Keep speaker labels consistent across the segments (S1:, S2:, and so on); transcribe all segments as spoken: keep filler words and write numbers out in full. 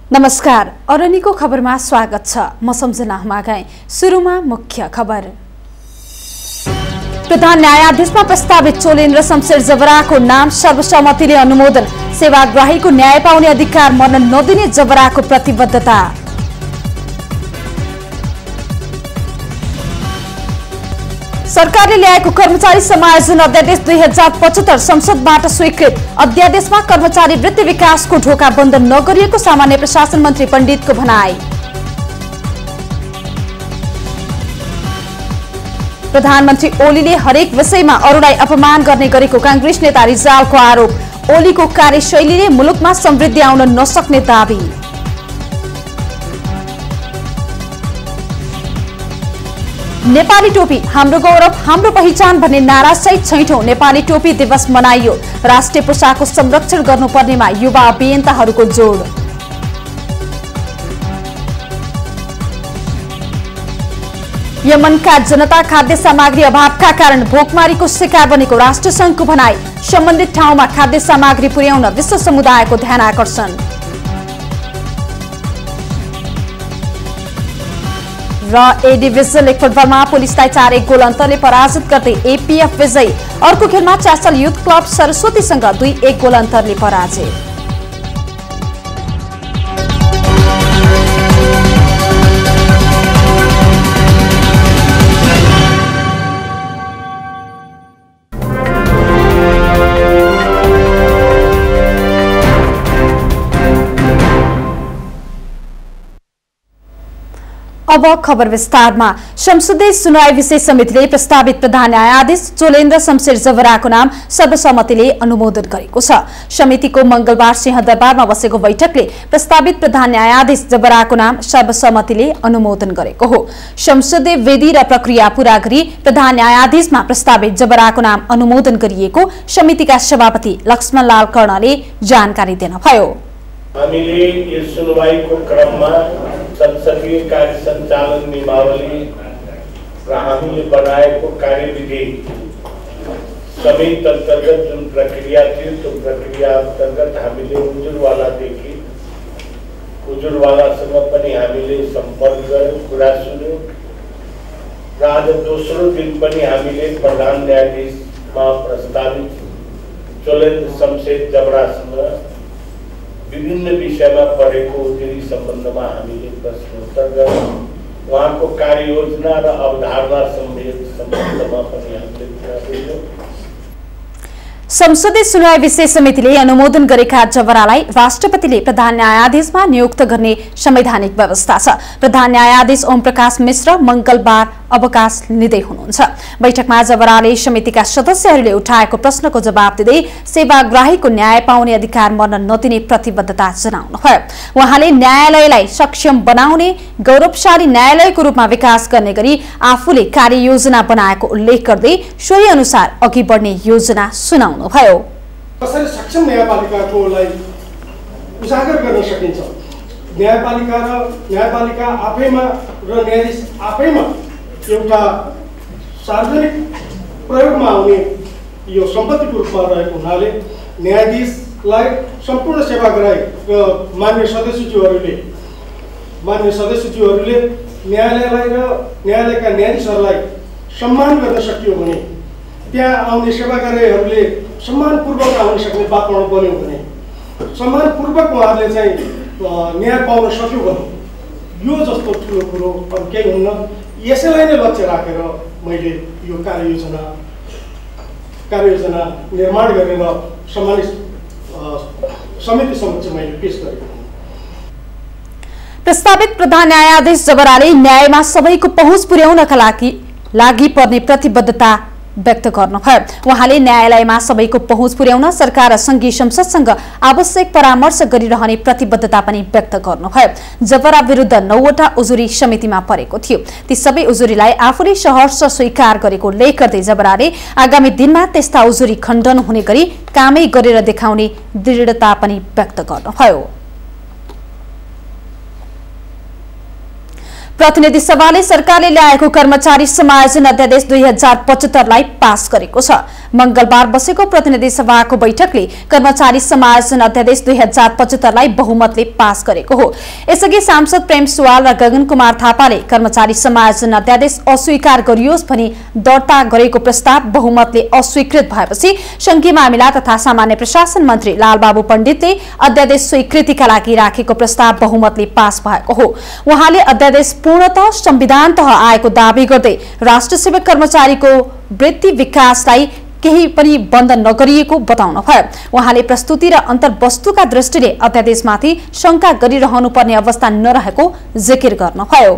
S1: नमस्कार, अरनीको खबरमा स्वागत छ। म सम्झना हुमागाई। सुरुमा मुख्य खबर। प्रधान न्यायाधीशमा प्रस्तावित चोलेन्द्र शमशेर जबराको नाम सर्वसम्मतिले अनुमोदन। सेवाग्राहीको न्याय पाउने अधिकार मर्न नदिने जबराको प्रतिबद्धता। सरकारले ल्याएको कर्मचारी समायोजन अध्यादेश दुई हजार पचहत्तर संसदबाट स्वीकृत। अध्यादेशमा कर्मचारी वृत्ति विकासको ढोका बन्द नगरिएको सामान्य प्रशासन मन्त्री पण्डितको भनाई। प्रधानमन्त्री ओलीले हरेक विषयमा अरूलाई अपमान गर्ने गरेको कांग्रेस नेता रिजालको आरोप। ओलीको कार्यशैलीले मुलुकमा समृद्धि आउन नसक्ने दावी। नेपाली टोपी हाम्रो गौरव हाम्रो पहिचान भन्ने नारा सहित छैठौं नेपाली टोपी दिवस मनाइयो। राष्ट्रिय पोशाकको संरक्षण गर्नुपर्नेमा युवा अभियन्ताहरूको जोड। यमनका जनता खाद्य सामग्री अभावका कारण भोकमारीको शिकार बनेको राष्ट्रसंघको भनाई। सम्बन्धित ठाउँमा खाद्य सामग्री पुर्याउन विश्व समुदायको ध्यान आकर्षण। र ए डिभिजन लीग फुटबलमा पुलिसलाई चार एक गोल अन्तरले पराजित गर्दै एपीएफ विजयी। अर्को खेलमा चासल युथ क्लब सरस्वतीसँग दुई एक गोल अन्तरले पराजित। अब खबर विस्तारमा। संसदीय सुनवाई विषय समितिले प्रस्तावित प्रधान न्यायाधीश चोलेन्द्र शमशेर जबराको नाम सर्वसम्मतिले अनुमोदन गरेको छ। समितिको मंगलबार सिंहदरबारमा बसेको बैठकले प्रस्तावित प्रधान न्यायाधीश जबराको नाम सर्वसम्मतिले अनुमोदन गरेको हो। संसदीय विधि र प्रक्रिया पूरा गरी प्रधान न्यायाधीशमा प्रस्तावित जबराको नाम अनुमोदन गरिएको समितिका सभापति लक्ष्मणलाल कर्णले जानकारी दिनुभयो।
S2: हामीले यस सुनवाईको क्रममा संसदीय कार्य सञ्चालन नियमावली र हामीले बनाएको कार्यविधि समेत अन्तर्गत जुन प्रक्रिया थियो त्यो प्रक्रिया अन्तर्गत हामीले उजुरवालादेखि उजुरवालासँग पनि हामीले सम्पर्क गर्यौं, कुरा सुन्यौं र आज दोस्रो दिन पनि हामीले प्रधान न्यायाधीशमा प्रस्तावित चोलेन्द्र शमशेर जबरासँग विभिन्न विषयमा परेको उजुरी सम्बन्धमा हामीले प्रश्नोत्तर गर्यौं। उहाँको कार्ययोजना र अवधारणा सम्बन्धमा पनि हामीले कुरा गर्यौं।
S1: संसदीय सुनवाई विषय समितिले अनुमोदन गरेका जबरालाई राष्ट्रपतिले प्रधान न्यायाधीशमा नियुक्त गर्ने संवैधानिक व्यवस्था छ। प्रधान न्यायाधीश ओम प्रकाश मिश्र मंगलबार अवकाश लिँदै हुनुहुन्छ। बैठकमा जबराले समितिका सदस्यहरूले उठाएको प्रश्नको जवाब दिँदै सेवाग्राहीको न्याय पाउने अधिकार मर्न नदिने प्रतिबद्धता जनाउनुभयो। उहाँले न्यायालयलाई सक्षम बनाउने, गौरवशाली न्यायालयको रूपमा विकास गर्ने गरी आफूले कार्ययोजना बनाएको उल्लेख गर्दै सोही अनुसार अघि बढ्ने योजना सुनाउनुभयो।
S3: कसरी सक्षम न्यायपालिकाकोलाई उजागर गर्न सकिन्छ, न्यायपालिका र न्यायपालिका आफैमा र न्यायाधीश आफैमा एउटा सार्वजनिक प्रयोगमा आउने यो सम्पत्तिको रूपमा रहेको हुनाले न्यायाधीशलाई सम्पूर्ण सेवाग्राही र मान्य सदस्यज्यूहरूले मान्य सदस्यज्यूहरूले न्यायालयलाई र न्यायालयका न्यायाधीशहरूलाई सम्मान गर्न सकियो भने, त्यहाँ आउने सेवाग्राहीहरूले सम्मानपूर्वक आउन सक्ने वातावरण बन्यो भने, सम्मानपूर्वक उहाँहरूले चाहिँ न्याय पाउन सक्यो भने यो जस्तो ठुलो कुरो अरू केही हुन्न। यसैलाई नै लक्ष्य राखेर मैले यो कार्ययोजना कार्ययोजना निर्माण गरेर सम्मानित समिति समक्ष मैले पेश गरेको हुँ।
S1: प्रस्तावित प्रधान न्यायाधीश जबराले न्यायमा सबैको पहुँच पुर्याउनका लागि लागि पर्ने प्रतिबद्धता व्यक्त गर्नुभयो। उहाँले न्यायालयमा सबैको पहुँच पुर्याउन सरकार र संघीय संसदसँग आवश्यक परामर्श गरिरहने प्रतिबद्धता पनि व्यक्त गर्नुभयो। जबरा विरुद्ध नौवटा उजुरी समितिमा परेको थियो। ती सबै उजुरीलाई आफूले सहर्ष स्वीकार गरेको उल्लेख गर्दै जबराले आगामी दिनमा त्यस्ता उजुरी खण्डन हुने गरी कामै गरेर देखाउने दृढता पनि व्यक्त गर्नुभयो। प्रतिनिधि सभाले सरकारले ल्याएको कर्मचारी समायोजन अध्यादेश दुई हजार पचहत्तरलाई पास गरेको छ। मंगलबार बसेको प्रतिनिधि सभाको बैठकले कर्मचारी समायोजन अध्यादेश दुई हजार पचहत्तरलाई बहुमतले पास गरेको हो। यसअघि सांसद प्रेम सुवाल र गगन कुमार थापाले कर्मचारी समायोजन अध्यादेश अस्वीकार गरियोस् भनी दर्ता गरेको प्रस्ताव बहुमतले अस्वीकृत भएपछि संघीय मामिला तथा सामान्य प्रशासन मन्त्री लालबाबु पण्डितले अध्यादेश स्वीकृतिका लागि राखेको प्रस्ताव बहुमतले पास भएको हो। उहाँले अध्यादेश पूर्णतः संविधानतः आएको दावी गर्दै राष्ट्र सेवक कर्मचारीको वृत्ति विकासलाई केही पनि बन्द नगरिएको बताउनु भयो। उहाँले प्रस्तुति र अन्तर्वस्तुका दृष्टिले अध्यादेशमाथि शंका गरिरहनु पर्ने अवस्था नरहेको जिकिर गर्नुभयो।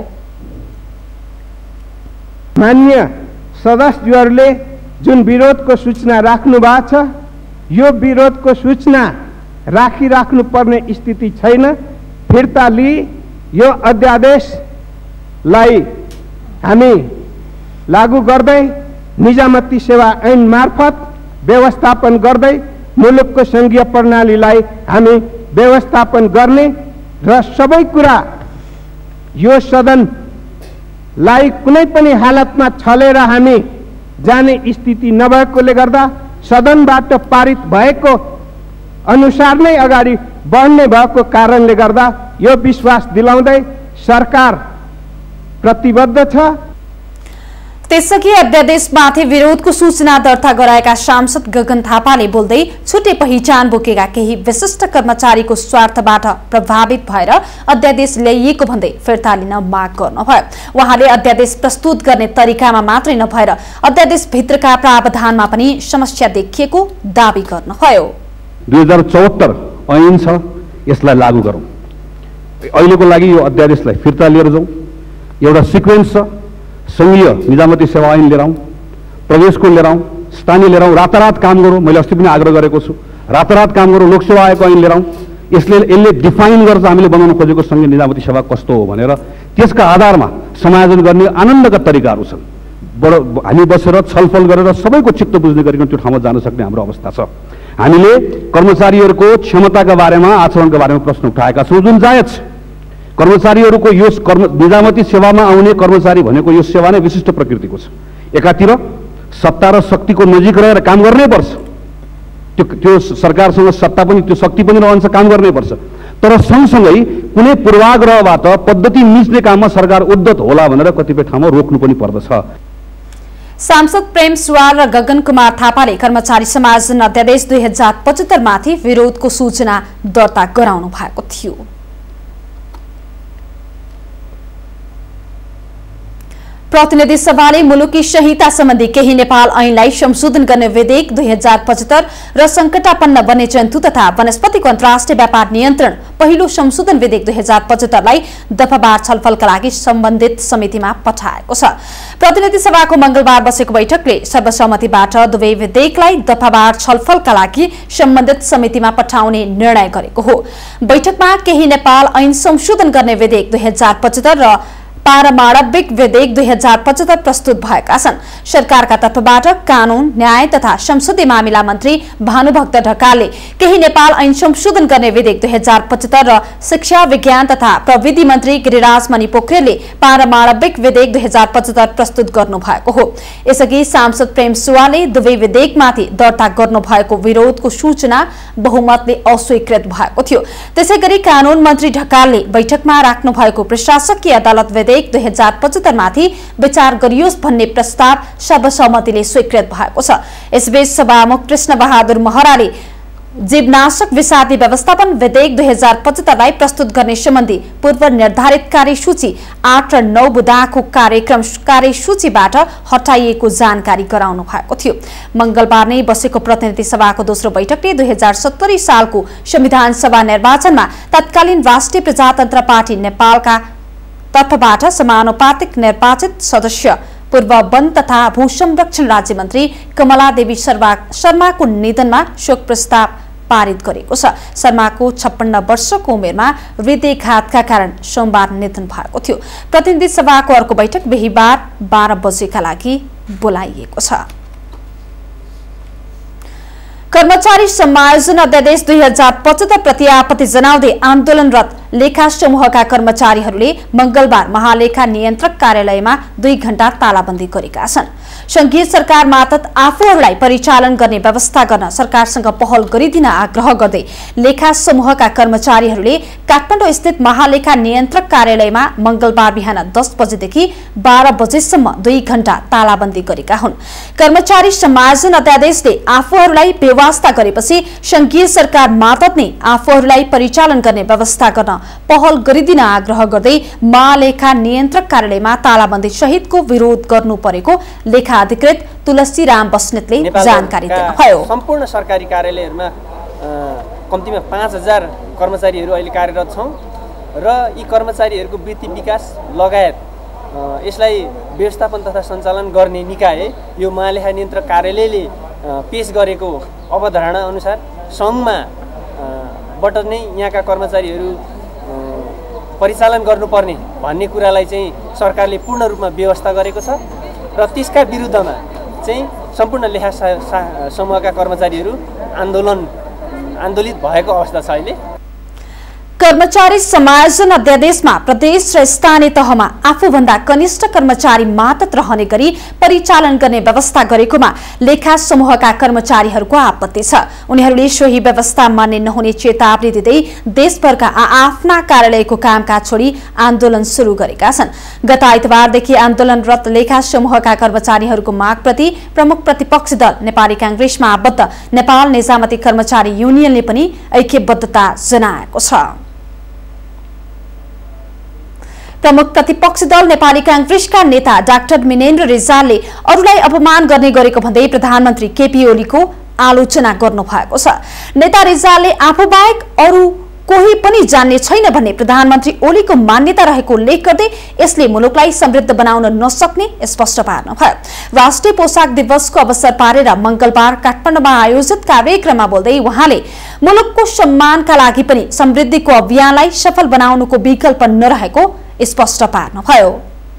S4: मान्य सदस्यहरूले जुन विरोधको सूचना राख्नु भएको छ, यो विरोधको सूचना राखिराख्नु पर्ने स्थिति छैन। फिर्ता लिई यो अध्यादेशलाई हामी लागू गर्दै निजामती सेवा ऐन मार्फत व्यवस्थापन गर्दै मुलुकको संघीय प्रणालीलाई हामी व्यवस्थापन गर्ने र सबै कुरा यो सदनलाई कुनै पनि हालतमा छलेर हामी जाने स्थिति नभएकोले गर्दा सदनबाट पारित भएको अनुसार नै अगाडि बढ्ने भएको कारणले गर्दा यो विश्वास दिलाउँदै सरकार प्रतिबद्ध छ।
S1: त्यसअघि अध्यादेशमाथि विरोधको सूचना दर्ता गराएका सांसद गगन थापाले बोल्दै छुट्टै पहिचान बोकेका केही विशिष्ट कर्मचारीको स्वार्थबाट प्रभावित भएर अध्यादेश ल्याइएको भन्दै फिर्ता लिन माग गर्नुभयो। उहाँले अध्यादेश प्रस्तुत गर्ने तरिकामा मात्रै नभएर अध्यादेशभित्रका प्रावधानमा पनि समस्या देखिएको दावी गर्नुभयो।
S5: दुई हजार चौहत्तर ऐन छ, यसलाई लागू गरौँ। अहिलेको लागि यो अध्यादेशलाई फिर्ता लिएर जाउँ। एउटा सिक्वेन्स छ, संघीय निजामती सेवा ऐन लिएर आउँ, प्रदेशको लिएर आउँ, स्थानीय लिएर आउँ, रातारात काम गरौँ। मैले अस्ति पनि आग्रह गरेको छु, रातारात काम गरौँ। लोकसेवा आयोगको ऐन लिएर आउँ। यसले यसले डिफाइन गर्छ हामीले बनाउन खोजेको संघीय निजामती सेवा कस्तो हो भनेर। त्यसका आधारमा समायोजन गर्ने आनन्दका तरिकाहरू छन्। बडो हामी बसेर छलफल गरेर सबैको चित्त बुझ्ने गरिकन त्यो ठाउँमा जान सक्ने हाम्रो अवस्था छ। हामीले कर्मचारीहरूको क्षमताका बारेमा, आचरणका बारेमा प्रश्न उठाएका छौँ, जुन जायज छ। कर्मचारीहरूको यो कर्म निजामती सेवामा आउने कर्मचारी भनेको यो सेवा नै विशिष्ट प्रकृतिको छ। एकातिर सत्ता र शक्तिको नजिक रहेर काम गर्नै पर्छ, त्यो त्यो सरकारसँग सत्ता पनि त्यो शक्ति पनि रहन्छ, काम गर्नै पर्छ। तर सँगसँगै कुनै पूर्वाग्रहबाट पद्धति मिच्ने काममा सरकार उद्धत होला भनेर कतिपय ठाउँमा रोक्नु पनि पर्दछ।
S1: सांसद प्रेम सुवाल र गगन कुमार थापाले कर्मचारी समायोजन अध्यादेश दुई हजार पचहत्तर माथि विरोधको सूचना दर्ता गराउनु भएको थियो। प्रतिनिधि सभाले मुलुकी संहिता सम्बन्धी केही नेपाल ऐनलाई संशोधन गर्ने विधेयक दुई हजार पचहत्तर र संकटापन्न वन्यजन्तु तथा वनस्पतिको अन्तर्राष्ट्रिय व्यापार नियन्त्रण पहिलो संशोधन विधेयक दुई हजार पचहत्तरलाई दफावार छलफलका लागि सम्बन्धित समितिमा पठाएको छ। प्रतिनिधि सभाको मंगलबार बसेको बैठकले सर्वसम्मतिबाट दुवै विधेयकलाई दफावार छलफलका लागि सम्बन्धित समितिमा पठाउने निर्णय गरेको हो। बैठकमा केही नेपाल ऐन संशोधन गर्ने विधेयक दुई हजार पचहत्तर र पारमाणविक विधेयक दुई हजार पचहत्तर प्रस्तुत भएका छन्। सरकारका तर्फबाट कानून, न्याय तथा संसदीय मामिला मन्त्री भानुभक्त ढकालले केही नेपाल ऐन संशोधन गर्ने विधेयक दुई हजार पचहत्तर र शिक्षा, विज्ञान तथा प्रविधि मन्त्री गिरिराज मणि पोखरेलले पारमाणविक विधेयक दुई हजार पचहत्तर प्रस्तुत गर्नु भएको हो। यसअघि सांसद प्रेम सुवालले दुवै विधेयकमाथि दर्ता गर्नु भएको विरोधको सूचना बहुमतले अस्वीकृत भएको थियो। त्यसैगरी कानून मन्त्री ढकालले बैठकमा राख्नु भएको प्रशासकीय अदालत विधेयक दुई हजार पचहत्तर माथि विचार गरियोस् भन्ने प्रस्ताव सर्वसम्मतिले स्वीकृत भएको छ। यसबीच सभामुख कृष्ण बहादुर महराले जीवनाशक विषादी व्यवस्थापन विधेयक दुई हजार पचहत्तरलाई प्रस्तुत गर्ने सम्बन्धी पूर्व निर्धारित कार्यसूची आठ र नौ बुधाको कार्यक्रम कार्यसूचीबाट हटाइएको जानकारी गराउनु भएको थियो। मंगलबार नै बसेको प्रतिनिधि सभाको दोस्रो बैठकले दुई हजार सत्तरी सालको संविधान सभा निर्वाचनमा तत्कालीन राष्ट्रिय प्रजातन्त्र पार्टी नेपालका तर्फबाट समानुपातिक निर्वाचित सदस्य पूर्व वन तथा भू संरक्षण राज्य मन्त्री कमला देवी शर्माको निधनमा शोक प्रस्ताव पारित गरेको छ। शर्माको छप्पन्न वर्षको उमेरमा हृदयघातका कारण सोमबार निधन भएको थियो। प्रतिनिधि सभाको अर्को बैठक बिहीबार बाह्र बजेका लागि बोलाइएको छ। कर्मचारी समायोजन अध्यादेश दुई हजार पचहत्तर प्रति आपत्ति जनाउँदै आन्दोलनरत लेखा समूहका कर्मचारीहरूले मंगलबार महालेखा नियन्त्रक कार्यालयमा दुई घण्टा तालाबन्दी गरेका छन्। संघीय सरकार मार्फत आफूहरूलाई परिचालन गर्ने व्यवस्था गर्न सरकारसँग पहल गरिदिन आग्रह गर्दै लेखा समूहका कर्मचारीहरूले काठमाडौँ स्थित महालेखा नियन्त्रक कार्यालयमा मंगलबार बिहान दस बजेदेखि बाह्र बजेसम्म दुई घण्टा तालाबन्दी गरेका हुन्। कर्मचारी समायोजन अध्यादेशले आफूहरूलाई बेवास्ता गरेपछि संघीय सरकार मार्फत नै आफूहरूलाई परिचालन गर्ने व्यवस्था गर्न पहल गरिदिन आग्रह गर्दै महालेखा नियन्त्रक कार्यालयमा तालाबन्दी सहितको विरोध गर्नु परेको लेखा अधिकृत तुलसीराम बस्नेतले जानकारी दिनुभयो।
S6: सम्पूर्ण सरकारी कार्यालयहरूमा कम्तीमा पाँच हजार कर्मचारीहरू अहिले कार्यरत छौँ र यी कर्मचारीहरूको वृत्ति विकास लगायत यसलाई व्यवस्थापन तथा सञ्चालन गर्ने निकाय यो महालेखा नियन्त्रक कार्यालयले पेश गरेको अवधारणा अनुसार सङ्घमा बाट नै यहाँका कर्मचारीहरू परिचालन गर्नुपर्ने भन्ने कुरालाई चाहिँ सरकारले पूर्ण रूपमा व्यवस्था गरेको छ र त्यसका विरुद्धमा चाहिँ सम्पूर्ण लेखा समूहका कर्मचारीहरू आन्दोलन आन्दोलित भएको अवस्था छ। अहिले
S1: कर्मचारी समायोजन अध्यादेशमा प्रदेश र स्थानीय तहमा आफूभन्दा कनिष्ठ कर्मचारी मातहत रहने गरी परिचालन गर्ने व्यवस्था गरेकोमा लेखा समूहका कर्मचारीहरूको आपत्ति छ। उनीहरूले सोही व्यवस्था मान्ने नहुने चेतावनी दिँदै देशभरका आफ्ना कार्यालयको कामकाज छोडी आन्दोलन सुरु गरेका छन्। गत आइतबारदेखि आन्दोलनरत लेखा समूहका कर्मचारीहरूको मागप्रति प्रमुख प्रतिपक्षी दल नेपाली कांग्रेसमा आबद्ध नेपाल निजामती कर्मचारी युनियनले पनि ऐक्यबद्धता जनाएको छ। प्रमुख प्रतिपक्षी दल नेपाली कांग्रेसका नेता डाक्टर मिनेन्द्र रिजालले अरूलाई अपमान गर्ने गरेको भन्दै प्रधानमन्त्री केपी ओलीको आलोचना गर्नु भएको छ। नेता रिजालले आफूबाहेक अरू कोही पनि जान्ने छैन भन्ने प्रधानमन्त्री ओलीको मान्यता रहेको उल्लेख गर्दै यसले मुलुकलाई समृद्ध बनाउन नसक्ने स्पष्ट पार्नुभयो। राष्ट्रिय पोशाक दिवसको अवसर पारेर मंगलबार काठमाडौँमा आयोजित कार्यक्रममा बोल्दै उहाँले मुलुकको सम्मानका लागि पनि समृद्धिको अभियानलाई सफल बनाउनुको विकल्प नरहेको स्पष्ट पार्नुभयो।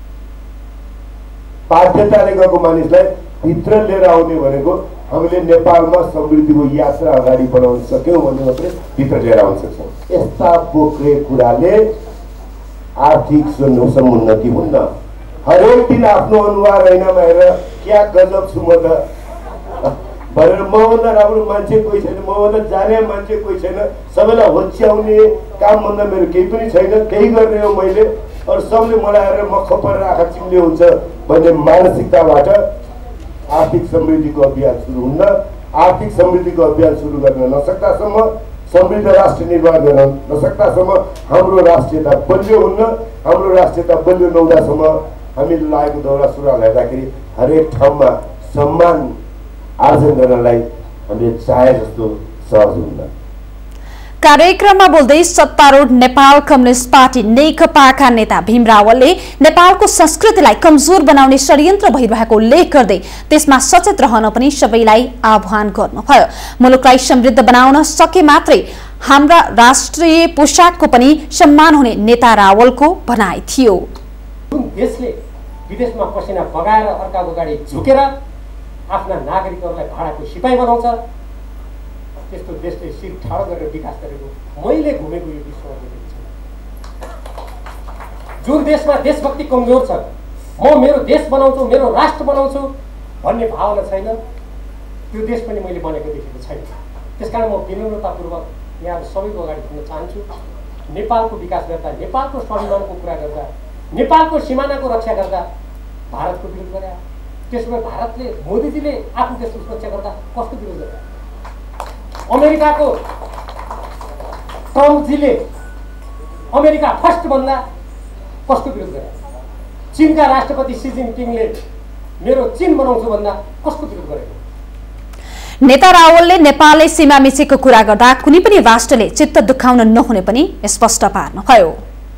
S7: बाध्यताले गएको मानिसलाई भित्र लिएर आउने भनेको हामीले नेपालमा समृद्धिको यात्रा अगाडि बढाउन सक्यौँ भने मात्रै भित्र लिएर आउन सक्छौँ। यस्ता बोक्रे कुराले आर्थिक समुन्नति हुन्न। हरेक दिन आफ्नो अनुहार ऐनामा हेरेर क्या गजब छु म त भनेर मभन्दा राम्रो मान्छे कोही छैन, मभन्दा जाने मान्छे कोही छैन, सबैलाई होच्याउने कामभन्दा मेरो केही पनि छैन, केही गर्ने हो मैले, अरू सबले मलाई हेरेर मख परेर आँखा चिम्ले हुन्छ भन्ने मानसिकताबाट आर्थिक समृद्धिको अभियान सुरु हुन्न। आर्थिक समृद्धिको अभियान सुरु गर्न नसक्दासम्म, समृद्ध राष्ट्र निर्माण गर्न नसक्दासम्म हाम्रो राष्ट्रियता बलियो हुन्न। हाम्रो राष्ट्रियता बलियो नहुँदासम्म हामीले लागेको दौरा सुरुवाल हेर्दाखेरि हरेक ठाउँमा सम्मान आर्जन गर्नलाई हामीले चाहे जस्तो सहज हुन्न।
S1: कार्यक्रममा बोल्दै सत्तारूढ नेपाल कम्युनिस्ट पार्टी नेकपाका नेता भीम रावलले नेपालको संस्कृतिलाई कमजोर बनाउने षड्यन्त्र भइरहेको उल्लेख गर्दै त्यसमा सचेत रहन पनि सबैलाई आह्वान गर्नुभयो। मुलुकलाई समृद्ध बनाउन सके मात्रै हाम्रा राष्ट्रिय पोशाकको पनि सम्मान हुने नेता रावलको भनाइ थियो।
S8: देशले विदेशमा पसिना बगाएर अर्काको गाडी झुकेर आफ्ना नागरिकहरूलाई भाडाको सिपाही बनाउँछ, त्यस्तो देशले शिर ठाडो गरेर विकास गरेको मैले घुमेको यो विश्वमा देखेको छु। जुन देशमा देशभक्ति कमजोर छ, म मेरो देश बनाउँछु, मेरो राष्ट्र बनाउँछु भन्ने भावना छैन, त्यो देश पनि मैले बनेको देखेको छैन। त्यसकारण म विनम्रतापूर्वक यहाँ सबैको अगाडि भन्न चाहन्छु, नेपालको विकास गर्दा, नेपालको स्वाभिमानको कुरा गर्दा, नेपालको सिमानाको रक्षा गर्दा भारतको विरोध गरे। त्यसो भए भारतले, मोदीजीले आफ्नो देशको सुरक्षा गर्दा कस्तो विरोध गरे? अमेरिकाको ट्रम्पजीले अमेरिका फर्स्ट भन्दा कस्तो विरोध गरे? चीनका राष्ट्रपति सी जिनपिङले मेरो चीन बनाउँछु भन्दा कस्तो विरोध गरे?
S1: नेता रावलले नेपालले सीमा मिचेको कुरा गर्दा कुनै पनि राष्ट्रले चित्त दुखाउन नहुने पनि स्पष्ट पार्नुभयो।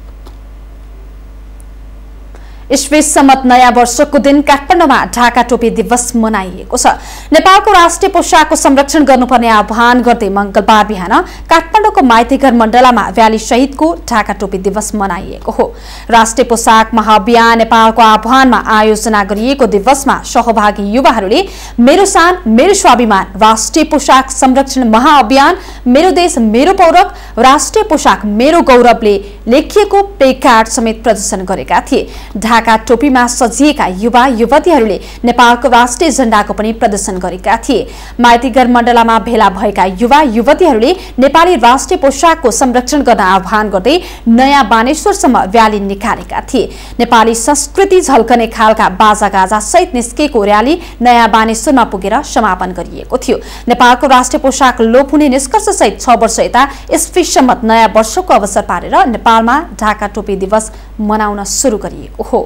S1: इस्वी सम्मत नयाँ वर्षको दिन काठमाडौँमा ढाका टोपी दिवस मनाइएको छ। नेपालको राष्ट्रिय पोशाकको संरक्षण गर्नुपर्ने आह्वान गर्दै मंगलबार बिहान काठमाडौँ काठमाडौँको माइतीघर मण्डलामा भ्याली शहीदको ढाका टोपी दिवस मनाइएको हो। राष्ट्रिय पोशाक महाअभियान नेपालको आह्वानमा आयोजना गरिएको दिवसमा सहभागी युवाहरूले मेरो शान मेरो स्वाभिमान, राष्ट्रिय पोशाक संरक्षण महाअभियान, मेरो देश मेरो पौरख, राष्ट्रिय पोशाक मेरो गौरवले लेखिएको प्ले कार्ड समेत प्रदर्शन गरेका थिए। ढाका टोपीमा सजिएका युवा युवतीहरूले नेपालको राष्ट्रिय झण्डाको पनि प्रदर्शन गरेका थिए। माइतीघर मण्डलामा भेला भएका युवा युवतीहरूले नेपाली राष्ट्रिय पोशाकको संरक्षण गर्न आह्वान गर्दै नयाँ बानेश्वरसम्म र्याली निकालेका थिए। नेपाली संस्कृति झल्कने खालका बाजागाजा सहित निस्केको र्याली नयाँ बानेश्वरमा पुगेर समापन गरिएको थियो। नेपालको राष्ट्रिय पोशाक लोप हुने निष्कर्ष सहित छ वर्ष यता इस्वी सम्मत नयाँ वर्षको अवसर पारेर नेपालमा ढाका टोपी दिवस मनाउन सुरु गरिएको हो।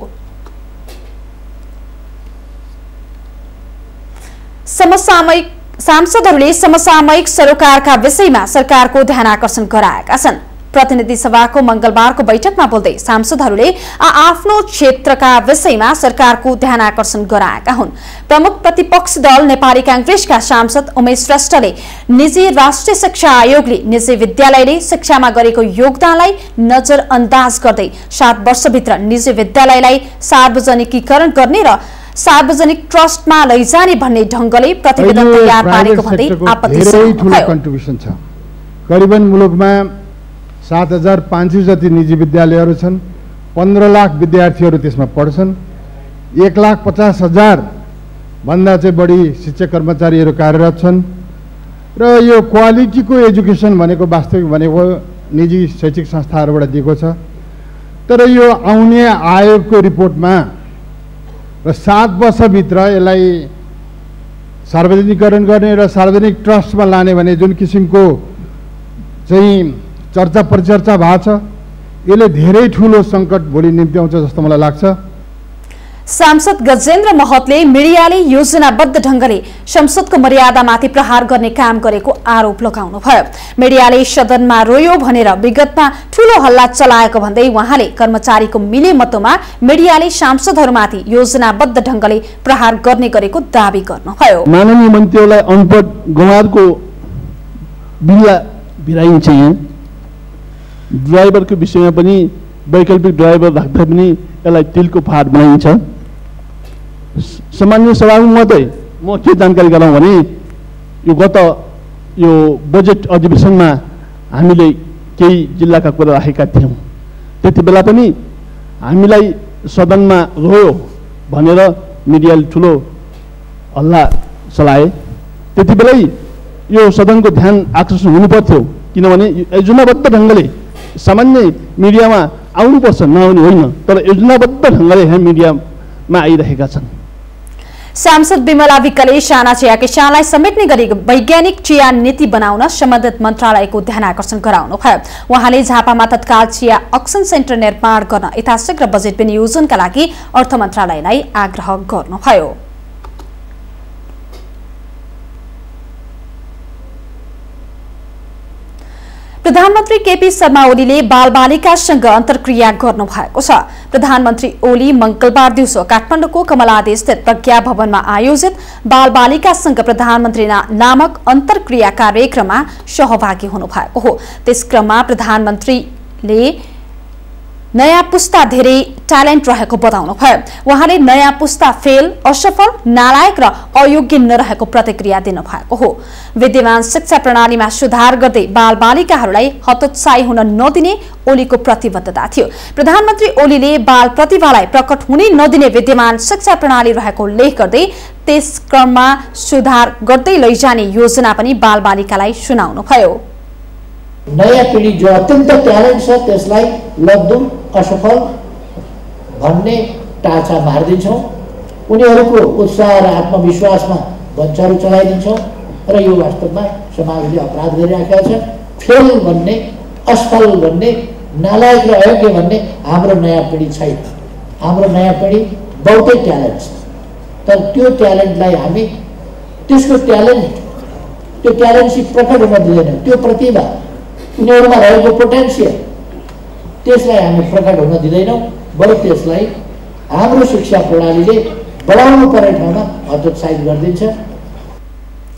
S1: समसामयिक सांसदहरूले समसामयिक सरोकारका विषयमा सरकारको ध्यान आकर्षण गराएका छन्। प्रतिनिधि सभाको मंगलबारको बैठकमा बोल्दै सांसदहरूले आफ्नो क्षेत्रका विषयमा सरकारको ध्यान आकर्षण गराएका हुन्। प्रमुख प्रतिपक्षी दल नेपाली कांग्रेसका सांसद उमेश श्रेष्ठले निजी राष्ट्रिय शिक्षा आयोगले निजी विद्यालयले शिक्षामा गरेको योगदानलाई नजरअन्दाज गर्दै सात वर्षभित्र निजी विद्यालयलाई सार्वजनिकीकरण गर्ने र सार्वजनिक ट्रस्टमा लैजाने भन्ने ढंगले प्रतिवेदन तयार पारेको भन्दै आपत्ति
S9: कन्ट्रिब्युसन छ। करिबन मुलुकमा सात हजार पाँच सय जति निजी विद्यालयहरू छन्। पन्ध्र लाख विद्यार्थीहरू त्यसमा पढ्छन्। एक लाख पचास हजार भन्दा चाहिँ बढी शिक्षक कर्मचारीहरू कार्यरत छन् र यो क्वालिटीको एजुकेसन भनेको वास्तविक भनेको निजी शैक्षिक संस्थाहरूबाट दिएको छ। तर यो आउने आयोगको रिपोर्टमा र सात वर्षभित्र यसलाई सार्वजनिकरण गर्ने र सार्वजनिक ट्रस्टमा लाने भने जुन किसिमको चाहिँ चर्चा परिचर्चा भएको छ, यसले धेरै ठुलो सङ्कट भोलि निम्ति आउँछ जस्तो मलाई लाग्छ।
S1: सांसद गजेन्द्र महतले मिडियाले योजनाबद्ध ढंगले संसदको मर्यादामाथि प्रहार गर्ने काम गरेको आरोप लगाउनुभयो। मिडियाले सदनमा रोयो भनेर विगतमा ठूलो हल्ला चलाएको भन्दै उहाँले कर्मचारीको मिलेमतोमा मिडियाले सांसदहरूमाथि योजनाबद्ध ढंगले प्रहार गर्ने गरेको दावी गर्नुभयो।
S10: माननीय मन्त्रीलाई अनपढ गवारको बिल्ला भिराइन्छ। यहाँ ड्राइभरको विषयमा पनि वैकल्पिक ड्राइभर राख्दा पनि यसलाई तिलको फाट बनाइन्छ। सामान्य सभामा मात्रै म के जानकारी गराउँ भने यो गत यो बजेट अधिवेशनमा हामीले केही जिल्लाका कुरा राखेका थियौँ। त्यति बेला पनि हामीलाई सदनमा रोयो भनेर मिडियाले ठुलो हल्ला चलाए। त्यति बेलै यो सदनको ध्यान आकर्षण हुनुपर्थ्यो, किनभने योजनाबद्ध ढङ्गले सामान्य मिडियामा आउनुपर्छ, नआउने होइन, तर योजनाबद्ध ढङ्गले यहाँ मिडियामा आइरहेका छन्।
S1: सांसद विमला विकले साना चिया किसानलाई समेट्ने गरी वैज्ञानिक चिया नीति बनाउन सम्बन्धित मन्त्रालयको ध्यान आकर्षण गराउनुभयो। उहाँले झापामा तत्काल चिया अक्सन सेन्टर निर्माण गर्न यथाशीघ्र बजेट विनियोजनका लागि अर्थ मन्त्रालयलाई आग्रह गर्नुभयो। प्रधानमन्त्री केपी शर्मा ओलीले बालबालिकासँग अन्तर्क्रिया गर्नु भएको छ। प्रधानमन्त्री ओली मंगलबार दिउँसो काठमाडौँको कमलादी स्थित प्रज्ञा भवनमा आयोजित बालबालिकासँग प्रधानमन्त्री नामक अन्तर्क्रिया कार्यक्रममा सहभागी हुनु भएको हो। त्यस क्रममा प्रधानमन्त्रीले नयाँ पुस्ता धेरै ट्यालेन्ट रहेको बताउनुभयो। उहाँले नयाँ पुस्ता फेल, असफल, नालायक र अयोग्य नरहेको प्रतिक्रिया दिनुभएको हो। विद्यमान शिक्षा प्रणालीमा सुधार गर्दै बालबालिकाहरूलाई हतोत्साही हुन नदिने ओलीको प्रतिबद्धता थियो। प्रधानमन्त्री ओलीले बाल प्रतिभालाई प्रकट हुनै नदिने विद्यमान शिक्षा प्रणाली रहेको उल्लेख गर्दै त्यस क्रममा सुधार गर्दै लैजाने योजना पनि बालबालिकालाई सुनाउनुभयो।
S11: नयाँ पिढी जो अत्यन्त ट्यालेन्ट छ त्यसलाई लद्दुम, असफल भन्ने टाँचा मारिदिन्छौँ। उनीहरूको उत्साह र आत्मविश्वासमा बच्चाहरू चलाइदिन्छौँ र यो वास्तवमा समाजले अपराध गरिरहेका छ। फेल भन्ने, असफल भन्ने, नालायक र अयोग्य भन्ने हाम्रो नयाँ पिढी छैन। हाम्रो नयाँ पिढी बहुतै ट्यालेन्ट छ, तर त्यो ट्यालेन्टलाई हामी त्यसको ट्यालेन्ट त्यो ट्यालेन्टसित प्रकट हुन दिँदैनौँ। त्यो प्रतिभा उनीहरूमा रहेको पोटेन्सियल त्यसलाई हामी प्रकट हुन दिँदैनौँ, बरु त्यसलाई हाम्रो शिक्षा प्रणालीले बढाउनु पर्ने ठाउँमा हतोत्साहित गरिदिन्छ।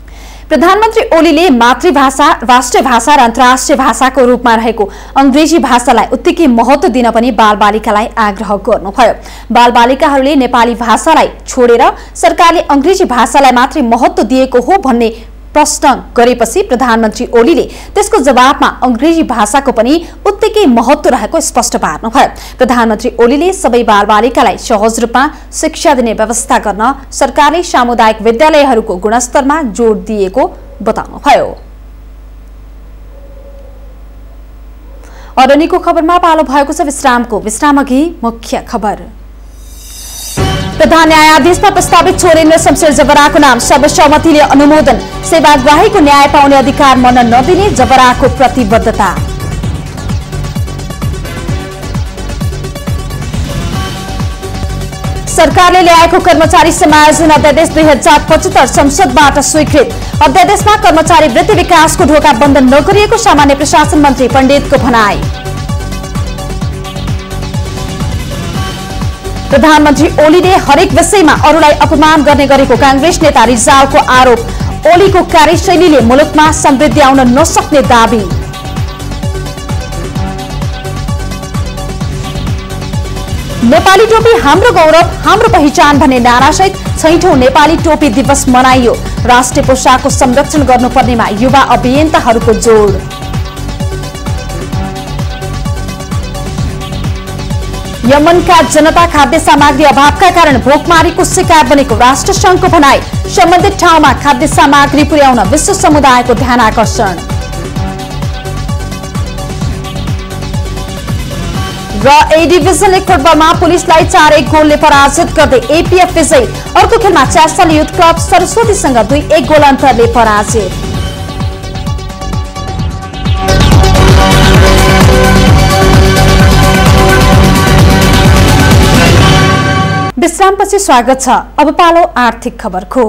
S1: प्रधानमन्त्री ओलीले मातृभाषा, राष्ट्रिय भाषा र अन्तर्राष्ट्रिय भाषाको रूपमा रहेको अंग्रेजी भाषालाई उत्तिकै महत्त्व दिन पनि बालबालिकालाई आग्रह गर्नुभयो। बालबालिकाहरूले नेपाली भाषालाई छोडेर सरकारले अंग्रेजी भाषालाई मात्रै महत्त्व दिएको हो भन्ने प्रश्न गरेपछि प्रधानमन्त्री ओलीले त्यसको जवाफमा अंग्रेजी भाषाको पनि उत्तिकै महत्त्व रहेको स्पष्ट पार्नुभयो। प्रधानमन्त्री ओलीले सबै बालबालिकालाई सहज रूपमा शिक्षा दिने व्यवस्था गर्न सरकारले सामुदायिक विद्यालयहरूको गुणस्तरमा जोड दिएको बताउनुभयो। अरनीको खबरमा पालो भएको छ विश्रामको। विश्रामअघि मुख्य खबर। प्रधान न्यायाधीशमा प्रस्तावित छोरेन्द्र शमशेर जबराको नाम सर्वसम्मतिले अनुमोदन। सेवाग्राहीको न्याय पाउने अधिकार मन नदिने जबराको प्रतिबद्धता। सरकारले ल्याएको कर्मचारी समायोजन अध्यादेश दुई हजार पचहत्तर संसदबाट स्वीकृत। अध्यादेशमा कर्मचारी वृत्ति विकासको ढोका बन्द नगरिएको सामान्य प्रशासन मन्त्री पण्डितको भनाई। प्रधानमन्त्री ओलीले हरेक विषयमा अरूलाई अपमान गर्ने गरेको कांग्रेस नेता रिजालको आरोप। ओलीको कार्यशैलीले मुलुकमा समृद्धि आउन नसक्ने दाबी। नेपाली टोपी हाम्रो गौरव, हाम्रो पहिचान भन्ने नारासहित छैठौं नेपाली टोपी दिवस मनाइयो। राष्ट्रिय पोशाकको संरक्षण गर्नुपर्नेमा युवा अभियन्ताहरूको जोड। यमनका जनता खाद्य सामग्री अभावका कारण भोकमारीको शिकार बनेको राष्ट्रसंघको भनाई। सम्बन्धित ठाउँमा खाद्य सामग्री पुर्याउन विश्व समुदायको ध्यान आकर्षण। र ए डिभिजन लीग फुटबलमा पुलिसलाई चार एक गोलले पराजित गर्दै एपीएफ विजयी। अर्को खेलमा च्यासल युथ क्लब सरस्वतीसँग दुई एक गोल अन्तरले पराजित। विश्रामपछि स्वागत छ। अब पालो आर्थिक खबरको।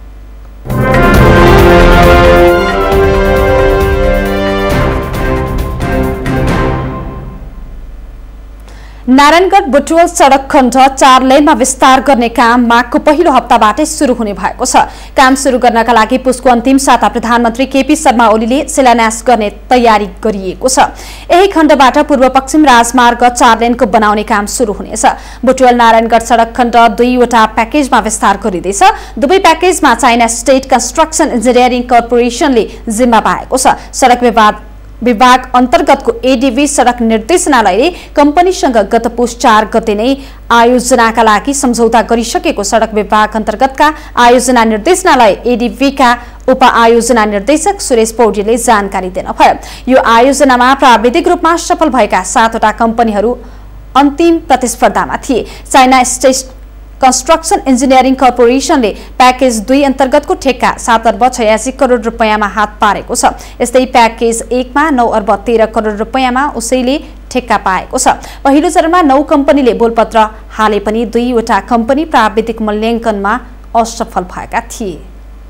S1: नारायणगढ बुटवल सड़क खण्ड चार लेनमा विस्तार गर्ने काम माघको पहिलो हप्ताबाटै शुरू हुने भएको छ। काम शुरू गर्नका लागि पुसको अन्तिम साता प्रधानमन्त्री केपी शर्मा ओलीले शिलान्यास गर्ने तयारी गरिएको छ। यही खण्डबाट पूर्व पश्चिम राजमार्ग चार लेनको बनाउने काम शुरू हुनेछ। बुटवल नारायणगढ सड़क खण्ड दुईवटा प्याकेजमा विस्तार गरिँदैछ। दुवै प्याकेजमा चाइना स्टेट कन्स्ट्रक्सन इन्जिनियरिङ कर्पोरेसनले जिम्मा पाएको छ। सड़क विवाद विभाग अन्तर्गतको एडीबी सड़क निर्देशनालयले कम्पनीसँग गत पुस चार गते नै आयोजनाका लागि सम्झौता गरिसकेको सड़क विभाग अन्तर्गतका आयोजना निर्देशनालय एडीबीका उप आयोजना निर्देशक सुरेश पौडेलले जानकारी दिनुभयो। यो आयोजनामा प्राविधिक रूपमा सफल भएका सातवटा कम्पनीहरू अन्तिम प्रतिस्पर्धामा थिए। चाइना स्टेट कन्स्ट्रक्सन इन्जिनियरिङ कर्पोरेसनले प्याकेज दुई अन्तर्गतको ठेक्का सात अर्ब छयासी करोड रुपियाँमा हात पारेको छ। यस्तै प्याकेज एकमा नौ अर्ब तेह्र करोड रुपियाँमा उसैले ठेक्का पाएको छ। पहिलो चरणमा नौ कम्पनीले बोलपत्र हाले पनि दुईवटा कम्पनी प्राविधिक मूल्याङ्कनमा असफल भएका थिए।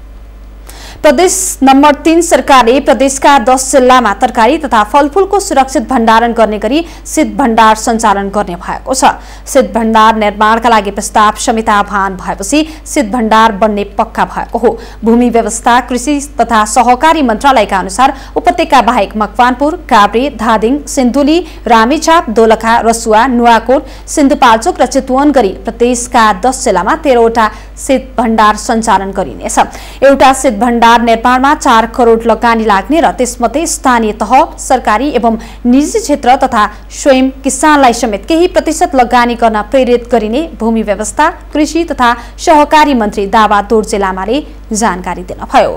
S1: प्रदेश नम्बर तीन सरकारले प्रदेशका दस जिल्लामा तरकारी तथा फलफूलको सुरक्षित भण्डारण गर्ने गरी शीत भण्डार सञ्चालन गर्ने भएको छ। शीत भण्डार निर्माणका लागि प्रस्ताव समेत आह्वान भएपछि शीत भण्डार बन्ने पक्का भएको हो। भूमि व्यवस्था, कृषि तथा सहकारी मन्त्रालयका अनुसार उपत्यका बाहेक मकवानपुर, काभ्रे, धादिङ, सिन्धुली, रामेछाप, दोलखा, रसुवा, नुवाकोट, सिन्धुपाल्चोक र चितवन गरी प्रदेशका दस जिल्लामा तेह्रवटा शीत भण्डार सञ्चालन गरिनेछ। एउटा शीत भण्डार निर्माणमा चार करोड लगानी लाग्ने र त्यसमध्ये स्थानीय तह, सरकारी एवं निजी क्षेत्र तथा स्वयं किसानलाई समेत केही प्रतिशत लगानी गर्न प्रेरित गरिने भूमि व्यवस्था, कृषि तथा सहकारी मन्त्री दावा दोर्जे लामाले जानकारी दिनुभयो।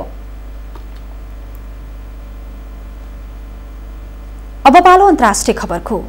S1: अब पालो अन्तर्राष्ट्रिय खबरको।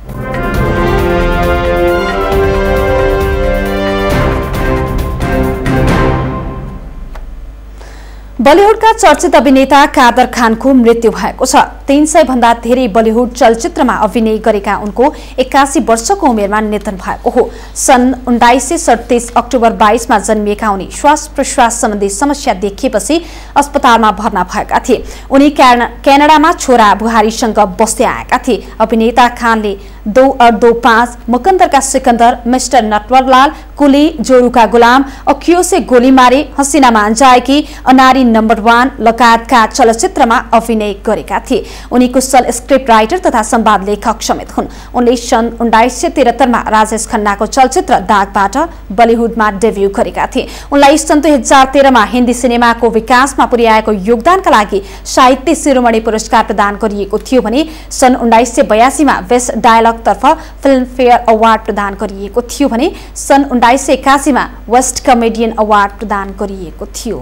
S1: बलिउडका चर्चित अभिनेता कादर खानको मृत्यु भएको छ। तीन सय भन्दा धेरै बलिउड चलचित्रमा अभिनय गरेका उनको एक्कासी वर्षको उमेरमा निधन भएको हो। सन् उन्नाइस सय सडतिस अक्टोबर बाइसमा जन्मिएका उनी श्वास प्रश्वास सम्बन्धी समस्या देखिएपछि अस्पतालमा भर्ना भएका थिए। उनी क्यानाडामा छोरा बुहारीसँग बस्दै आएका थिए। अभिनेता खानले दो और दो पाँच, मुकंदर का सिकंदर, मिस्टर नटवरलाल, कुली, जोरू का गुलाम, अखियों से गोली मारे, हसीना मान जाएगी, अनारी नंबर वन लगायतका चलचित्रमा अभिनय गरेका थिए। उनी कुशल स्क्रिप्ट राइटर तथा संवाद लेखक समेत हुन्। उनले सन् उन्नाइस सय त्रिहत्तरमा राजेश खन्नाको चलचित्र दागबाट बलिउडमा डेब्यू गरेका थिए। उनलाई सन् दुई हजार तेह्रमा हिन्दी सिनेमाको विकासमा पुर्याएको योगदानका लागि साहित्य शिरोमणि पुरस्कार प्रदान गरिएको थियो भने सन् उन्नाइस सय बयासीमा बेस्ट डायलगतर्फ फिल्मफेयर अवार्ड प्रदान गरिएको थियो भने सन् उन्नाइस सय एकासीमा वेस्ट कमेडियन अवार्ड प्रदान गरिएको थियो।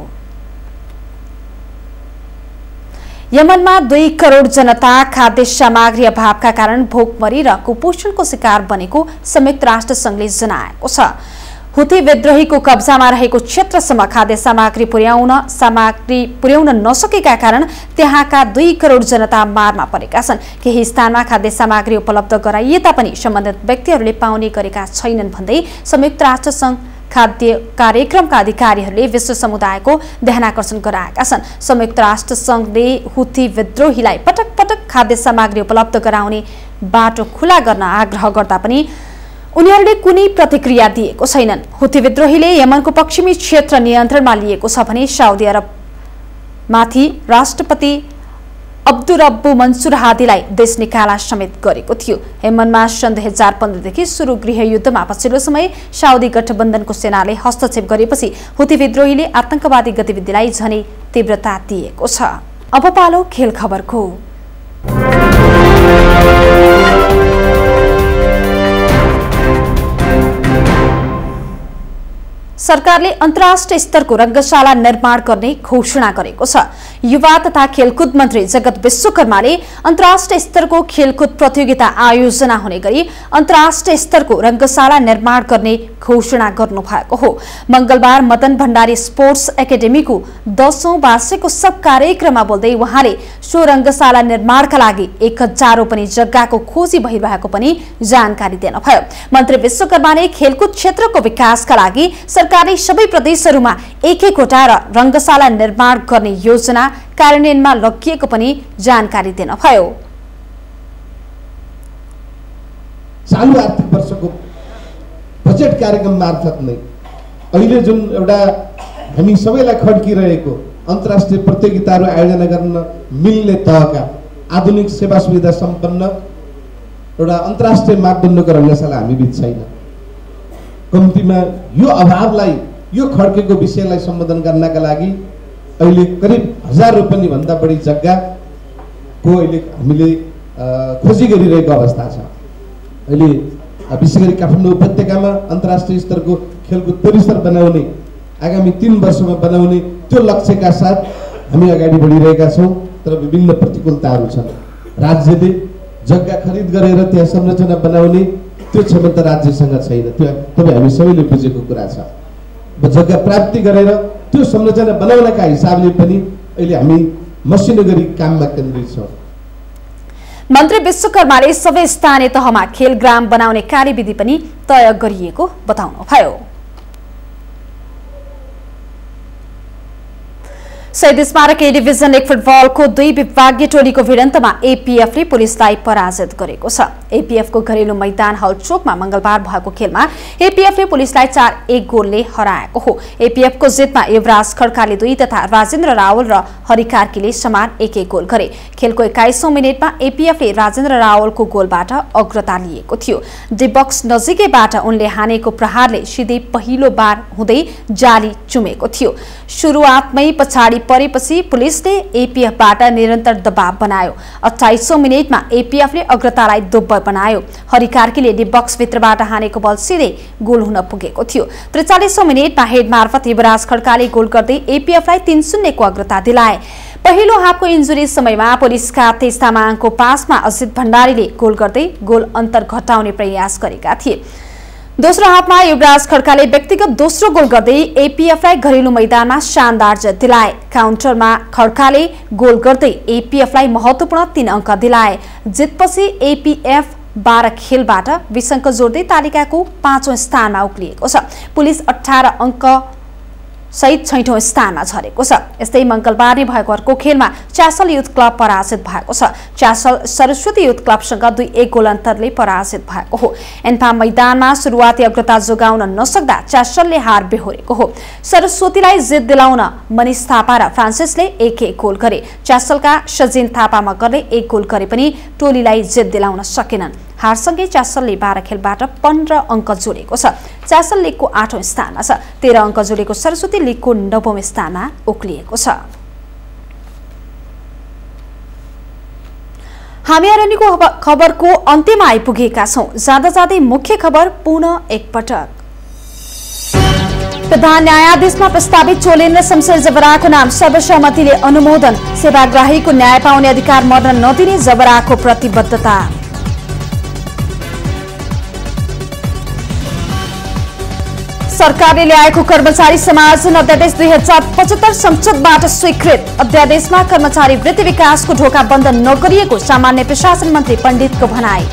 S1: यमनमा दुई करोड जनता खाद्य सामग्री अभावका कारण भोकमरी र कुपोषणको शिकार बनेको संयुक्त राष्ट्र संघले जनाएको छ। हुती विद्रोहीको कब्जामा रहेको क्षेत्रसम्म खाद्य सामग्री पुर्याउन सामग्री पुर्याउन नसकेका कारण त्यहाँका दुई करोड जनता मारमा परेका छन्। केही स्थानमा खाद्य सामग्री उपलब्ध गराइए तापनि सम्बन्धित व्यक्तिहरूले पाउने गरेका छैनन् भन्दै संयुक्त राष्ट्र संघ खाद्य कार्यक्रमका अधिकारीहरूले विश्व समुदायको ध्यानाकर्षण गराएका छन्। संयुक्त राष्ट्र संघले हुती विद्रोहीलाई पटक पटक खाद्य सामग्री उपलब्ध गराउने बाटो खुला गर्न आग्रह गर्दा पनि उनीहरूले कुनै प्रतिक्रिया दिएको छैनन्। हुती विद्रोहीले यमनको पश्चिमी क्षेत्र नियन्त्रणमा लिएको छ भने साउदी अरबमाथि राष्ट्रपति अब्दुरब्बु मन्सुर हादीलाई देश निकाला समेत गरेको थियो। यमनमा सन् दुई हजार पन्ध्रदेखि सुरु गृहयुद्धमा पछिल्लो समय साउदी गठबन्धनको सेनाले हस्तक्षेप गरेपछि हुती विद्रोहीले आतंकवादी गतिविधिलाई झनै तीव्रता दिएको छ। अब पालो खेल खबरको। सरकारले अन्तर्राष्ट्रिय स्तरको रंगशाला निर्माण गर्ने घोषणा गरेको छ। युवा तथा खेलकुद मन्त्री जगत विश्वकर्माले अन्तर्राष्ट्रिय स्तरको खेलकुद प्रतियोगिता आयोजना हुने गरी अन्तर्राष्ट्रिय स्तरको रंगशाला निर्माण गर्ने घोषणा गर्नुभएको हो। मंगलबार मदन भण्डारी स्पोर्ट्स एकाडेमीको दशौं वार्षिकोत्सव कार्यक्रममा बोल्दै उहाँले सो रंगशाला निर्माणका लागि एक हजार रोपनी जग्गाको खोजी भइरहेको पनि जानकारी दिनुभयो। मन्त्री विश्वकर्माले खेलकुद क्षेत्रको विकासका लागि सरकारले सबै प्रदेशहरूमा एक एकवटा रंगशाला निर्माण गर्ने योजना कार्यान्वयनमा लगिएको पनि जानकारी दिनुभयो।
S12: चालू आर्थिक वर्षको बजेट कार्यक्रम मार्फत नै अहिले जुन एउटा हामी सबैलाई खड्किरहेको अन्तर्राष्ट्रिय प्रतियोगिताहरू आयोजना गर्न मिल्ने तहका आधुनिक सेवा सुविधा सम्पन्न एउटा अन्तर्राष्ट्रिय मापदण्डको रंगशाला हामी बीच छैन। कम्तीमा यो अभावलाई यो खड्केको विषयलाई सम्बोधन गर्नका लागि अहिले करिब हजार रोपनी भन्दा बढी जग्गाको अहिले हामीले खोजी गरिरहेको अवस्था छ। अहिले विशेष गरी काठमाडौँ उपत्यकामा अन्तर्राष्ट्रिय स्तरको खेलकुद परिसर बनाउने आगामी तीन वर्षमा बनाउने त्यो लक्ष्यका साथ हामी अगाडि बढिरहेका छौँ। तर विभिन्न प्रतिकूलताहरू छन्। राज्यले जग्गा खरिद गरेर त्यहाँ संरचना बनाउने त्यो क्षमता राज्यसँग छैन। त्यो तपाईँ हामी सबैले बुझेको कुरा छ। जग्गा प्राप्ति गरेर त्यो संरचना बनाउनका हिसाबले पनि अहिले हामी मसिनो गरी काममा केन्द्रित छौँ।
S1: मन्त्री विश्वकर्माले सबै स्थानीय तहमा खेल ग्राम बनाउने कार्यविधि पनि तय गरिएको बताउनुभयो। शहीद स्मारक ए डिभिजन एक फुटबलको दुई विभागीय टोलीको भिडन्तमा एपीएफले पुलिसलाई पराजित गरेको छ। एपीएफको घरेलु मैदान हलचोकमा मंगलबार भएको खेलमा एपीएफले पुलिसलाई चार एक गोलले हराएको हो। एपीएफको जितमा युवराज खड्काले दुई तथा राजेन्द्र रावल र हरि कार्कीले समान एक एक गोल गरे। खेलको एक्काइसौं मिनेटमा एपीएफले राजेन्द्र रावलको गोलबाट अग्रता लिएको थियो। डिबक्स नजिकैबाट उनले हानेको प्रहारले सिधै पहिलो बार हुँदै जाली चुमेको थियो। सुरुवातमै पछाडि परेपछि पुलिसले एपीएफबाट निरन्तर दबाव बनायो। अट्ठाइसौं मिनेटमा एपीएफले अग्रतालाई दोब्बर बनायो। हरि कार्कीले डिबक्स भित्रबाट हानेको बल सिधै गोल हुन पुगेको थियो। त्रिचालिसौं मिनेटमा हेड मार्फत युवराज खड्काले गोल गर्दै एपीएफलाई तीन शून्यको अग्रता दिलाए। पहिलो हाफको इन्जुरी समयमा पुलिसका तेज तामाङको पासमा अजित भण्डारीले गोल गर्दै गोल अन्तर घटाउने प्रयास गरेका थिए। दोस्रो हाफमा युवराज खड्काले व्यक्तिगत दोस्रो गोल गर्दै एपीएफलाई घरेलु मैदानमा शानदार जित दिलाए। काउन्टरमा खड्काले गोल गर्दै एपीएफलाई महत्वपूर्ण तीन अङ्क दिलाए। जितपछि एपीएफ बाह्र खेलबाट बीस अङ्क जोड्दै तालिकाको पाँचौं स्थानमा उक्लिएको छ। पुलिस अठार अङ्क सहित छैठौं स्थानमा झरेको छ। यस्तै मंगलबार नै भएको अर्को खेलमा च्यासल युथ क्लब पराजित भएको छ। च्यासल सरस्वती युथ क्लबसँग दुई एक गोल अन्तरले पराजित भएको हो। एन्फा मैदानमा सुरुवाती अग्रता जोगाउन नसक्दा च्यासलले हार बेहोरेको हो। सरस्वतीलाई जित दिलाउन मनिष थापा र फ्रान्सिसले एक एक गोल गरे। च्यासलका सजिन थापा मगरले एक गोल गरे पनि टोलीलाई जित दिलाउन सकेनन्। हारसँगै च्यासलले बाह्र खेलबाट पन्ध्र अङ्क जोडेको छ। च्यासल लिगको आठौं स्थानमा छ। तेह्र अङ्क जोडेको सरस्वती लिगको नवौं स्थानमा उक्लिएको छ। हामी अरण्यको खबरको अन्त्यमा आइपुगेका छौं। जाँदा जाँदै मुख्य खबर पुनः एकपटक। प्रधान न्यायाधीशमा प्रस्तावित चोलेन्द्र शमशेर जबराको नाम सर्वसम्मतिले अनुमोदन। सेवाग्राहीको न्याय पाउने अधिकार मर्न नदिने जबराको प्रतिबद्धता। सरकारले ल्याएको कर्मचारी समायोजन अध्यादेश दुई हजार पचहत्तर संसदबाट स्वीकृत। अध्यादेशमा कर्मचारी वृत्ति विकासको ढोका बन्द नगरिएको सामान्य प्रशासन मन्त्री पण्डितको भनाई।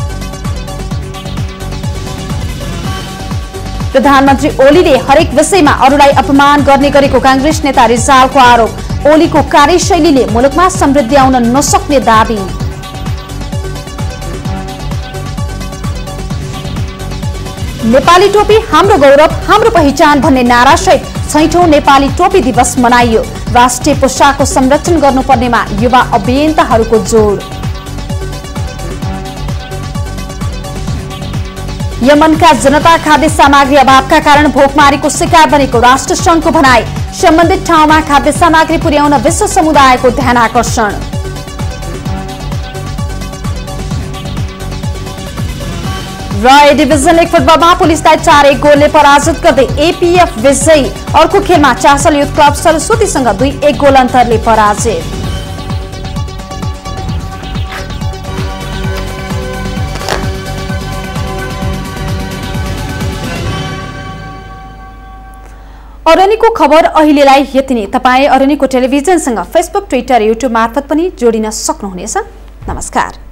S1: प्रधानमन्त्री ओलीले हरेक विषयमा अरूलाई अपमान गर्ने गरेको कांग्रेस नेता रिजालको आरोप। ओलीको कार्यशैलीले मुलुकमा समृद्धि आउन नसक्ने दाबी। नेपाली टोपी हाम्रो गौरव हाम्रो पहिचान भन्ने नारासहित छैठौं नेपाली टोपी दिवस मनाइयो। राष्ट्रिय पोशाकको संरक्षण गर्नुपर्नेमा युवा अभियन्ताहरूको जोड। यमनका जनता खाद्य सामग्री अभावका कारण भोकमारीको शिकार बनेको राष्ट्रसङ्घको भनाई। सम्बन्धित ठाउँमा खाद्य सामग्री पुर्याउन विश्व समुदायको ध्यान आकर्षण। र ए डिभिजन एक फुटबलमा पुलिसलाई चार एक गोलले पराजित गर्दै एपीएफ विजयी। अर्को खेलमा च्यासल युथ क्लब सरस्वतीसँग दुई एक गोल अन्तरले पराजित। अरण्यको खबर अहिलेलाई यति नै। तपाईँ अरण्यको टेलिभिजनसँग फेसबुक, ट्विटर, युट्युब मार्फत पनि जोडिन सक्नुहुनेछ। नमस्कार।